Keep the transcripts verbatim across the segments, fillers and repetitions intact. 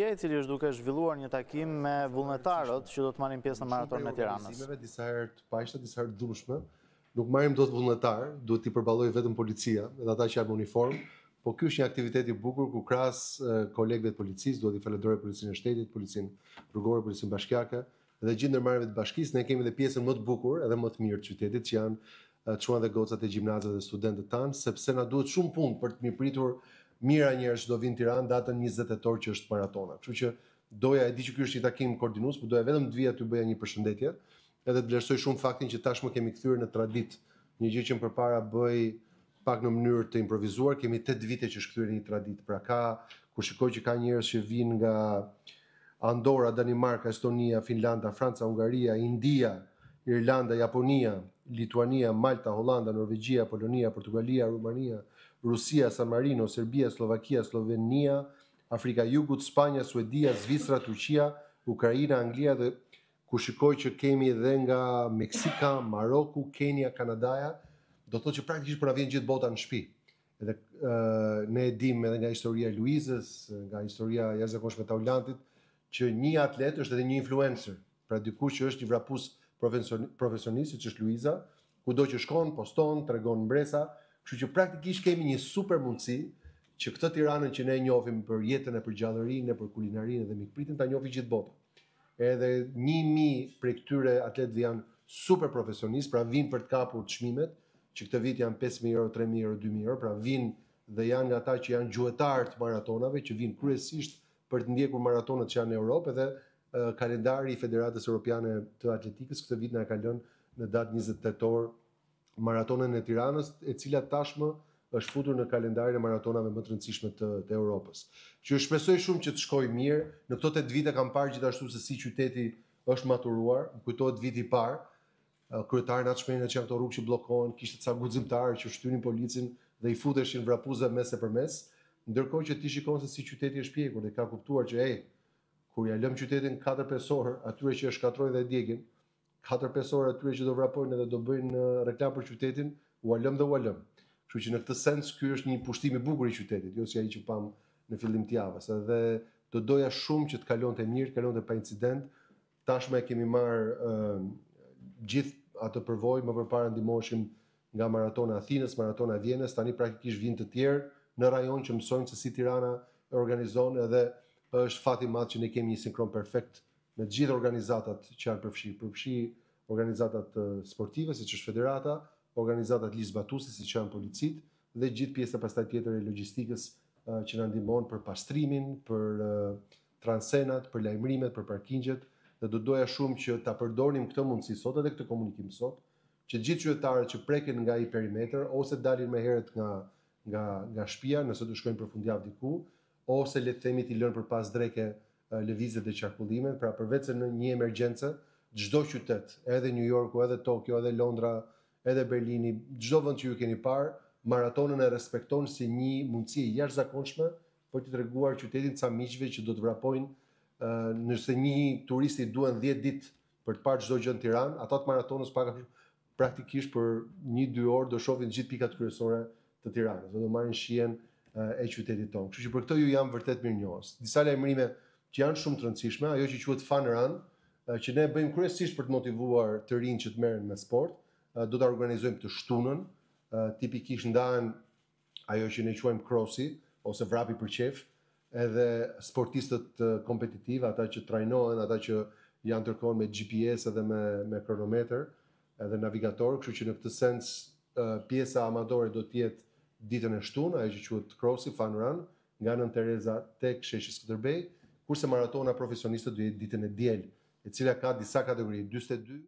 Velia, i cili është duke zhvilluar një takim me vullnetarët që do të marrin pjesë në maratonin e Tiranës. Disa herë të paqishta, disa herë të dhunshme. Nuk marrim dot vullnetar, duhet t'i përballojë vetëm policia, edhe ata që janë me uniformë. Po ky është një aktivitet i bukur ku krahas kolegëve të policisë, duhet i falenderoj policinë e shtetit, policinë rrugore, policinë bashkiake, dhe gjithë ndërmarrëve të bashkisë. Ne kemi edhe pjesën më të bukur edhe më të mirë të qytetit, që janë çuan dhe gocat e gjimnazëve dhe studentët tanë, sepse na duhet shumë punë për të mirëpritur mira njerëz që do vinë në Tiranë datën njëzet tetor që është maratona. Kështu që doja, e di që ky është një takim koordinues, por doja vetëm të vija ty bëja një përshëndetje, edhe të vlerësoj shumë faktin që tashmë kemi kthyer në traditë, një gjë që më përpara bëj pak në mënyrë të improvizuar, kemi tetë vite që është kthyer një traditë. Pra ka, kur shikoj që ka njerëz që vinë nga Andorra, Danimarka, Estonia, Finlanda, Franca, Hungaria, India, Irlanda, Japonia, Lituania, Malta, Hollanda, Norvegjia, Polonia, Portugalia, Rumania, Rusia, San Marino, Serbia, Slovakia, Slovenia, Afrika Jugut, Spanja, Suedia, Zvicra, Turqia, Ukraina, Anglia, dhe ku shikoj që kemi edhe nga Meksika, Maroku, Kenia, Kanadaja, do të thotë që praktikisht po na vjen gjithë bota në shtëpi. Edhe uh, ne e dim edhe nga historia e Luizës, nga historia jashtëzakonshme e Taulantit, që një atlet është edhe një influencer. Pra dikush që është një vrapus profesionist, siç është Luiza, kudo që shkon, poston, tregon mbresa. Kështu që praktikisht kemi një super mundësi që këtë Tiranën që ne njohim për jetën e përgjallërinë, për kulinarinë dhe mikpritin, ta njohë gjithë bota. Edhe një mijë prej këtyre atletëve janë super profesionistë, pra vinë për të kapur çmimet, që këtë vit janë pesë mijë euro, tre mijë euro, dy mijë euro, pra vinë dhe janë nga ata që janë gjuetarë të maratonave, që vinë kryesisht për të ndjekur maratonat që janë në Europë, edhe uh, kalendari i Federatës Europiane të Atletikës këtë vit na ka lënë në datë njëzet tetor maratonën e Tiranës, e cila tashmë është futur në kalendarin e maratonave më të rëndësishme të, të Europës. Që shpresoj shumë që të shkojë mirë. Në këto tetë vite kam parë gjithashtu se si qyteti është maturuar. Më kujtohet viti i parë, kryetari na shprehën që janë këto rrugë që bllokohen, kishte ca guximtarë që shtynin policin dhe i futeshin vrapuzve mes e përmes, ndërkohë që ti shikon se si qyteti është pjekur dhe ka kuptuar që ej, kur ja lëm qytetin katër pesë orë, atyre që e shkatrojnë dhe e djegin, katër pesë orë atyre që do vrapojnë dhe do bëjnë reklam për qytetin, u lëm dhe u lëm. Kështu që në këtë sens ky është një pushtim i bukur i qytetit, jo si ai që pam në fillim të javës. Edhe do doja shumë që të kalonte mirë, të kalonte pa incident. Tashmë e kemi marr uh, gjithë atë përvojë, më përpara ndihmoheshim nga maratona e Athinës, maratona e Vjenës, tani praktikisht vinë të tjerë në rajon që mësojnë se si Tirana e organizon, edhe është fat i madh që ne kemi një sinkron perfekt me të gjithë organizatat që janë përfshirë, përfshi organizatat sportive, siç është federata, organizatat lizbatuese, siç janë policit, dhe gjithë pjesa pastaj tjetër e logjistikës që na ndihmon për pastrimin, për transenat, për lajmërimet, për parkingjet. Dhe do doja shumë që ta përdornim këtë mundësi sot edhe këtë komunikim sot, që gjithë qytetarët që preken nga i perimetër ose dalin më herët nga nga nga shtëpia nëse do shkojnë për fundjavë diku, ose le të themi t'i lënë përpas dreke lëvizjet dhe qarkullimet, pra përveç se në një emergjencë, çdo qytet, edhe New Yorku, edhe Tokyo, edhe Londra, edhe Berlini, çdo vend që ju keni parë, maratonën e respekton si një mundësi e jashtëzakonshme për t'i treguar qytetin ca miqve që do të vrapojnë. Uh, nëse një turisti duhen dhjetë ditë për të parë çdo gjë në Tiranë, ata të maratonës pak praktikisht për një dy orë do shohin gjithë pikat kryesore të Tiranës, do marrin shihen uh, e qytetit tonë. Kështu që për këtë ju jam vërtet mirënjohës. Disa lajmërime që janë shumë të rëndësishme, ajo që quhet Fun Run, uh, që ne bëjmë kryesisht për të motivuar të rinj që të merren me sport, uh, do ta organizojmë këtë shtunën, uh, tipikisht ndahen ajo që ne quajmë crossi ose vrapi për qef, edhe sportistët kompetitiv, ata që trajnohen, ata që janë tërkohën me G P S edhe me, me kronometër, edhe navigator, kështu që në këtë sens pjesa amatore do të jetë ditën e shtunë, ajo që quhet crossi, Fun Run, nga Nën Tereza tek sheshi Skënderbej, kurse maratona profesionistët do jetë ditën e diel, e cila ka disa kategori, dyzet e dy.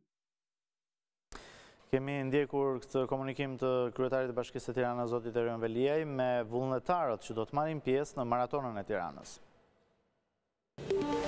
Kemi ndjekur këtë komunikim të kryetarit të Bashkisë së Tiranës, zotit Erion Veliaj, me vullnetarët që do të marrin pjesë në maratonën e Tiranës.